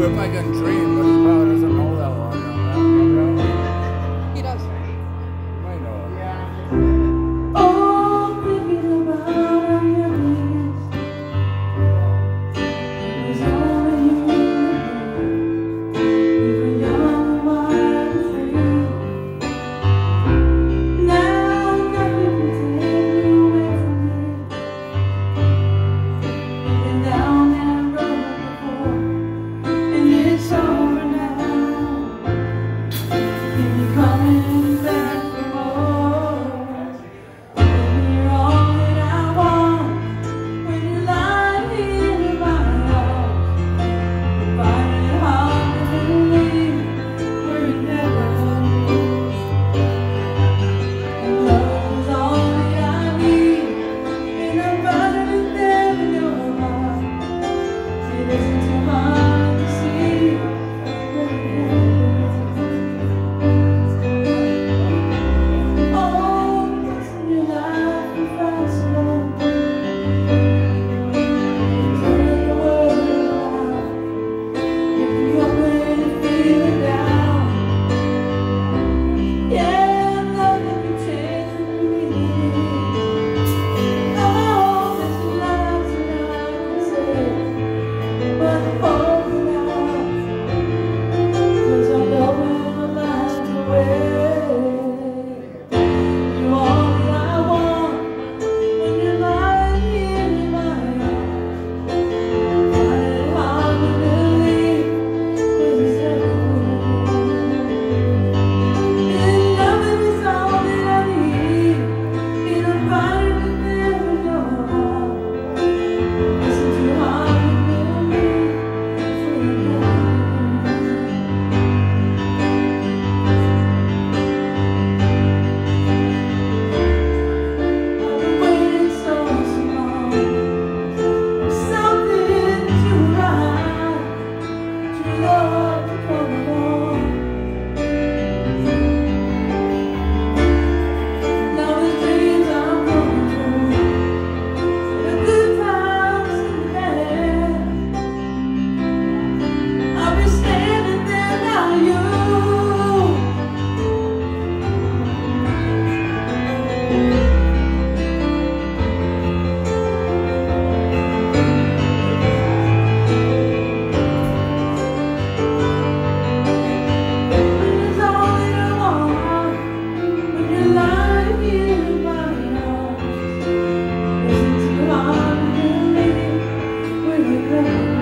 If I Can Dream, but he probably doesn't know that one. He does. I know it. Oh, thinking about your was only you. We were young, wild, and free. Now nothing can take you away from me. We've been down that road before, and it's over now. You'll be coming back for more. Baby, you're all that I want. When you lie here in my arms, I find it hard to believe we're never lose. And love is all that I need, and I'm finding it there in your heart. It isn't too hard to see. Oh, what's in your life you find so long? Turn the world around. If you up when you feel it down. Yeah, nothing can change me. Oh, there's a lot that I can say, but hold me now, 'cause I'm blowing my mind away. You all that I want when you're lying here in my arms. Find it hard to believe we're separate. And loving is all that I need, and I'm finding it there in your heart. Isn't too hard to believe we're I've been waiting so long for something to rise, to love to come along. Now the dreams I'm going through, the good times and the bad, I'll be standing there now, you. It's all that I want when you're lying here in my arms. Isn't too hard to believe we're together.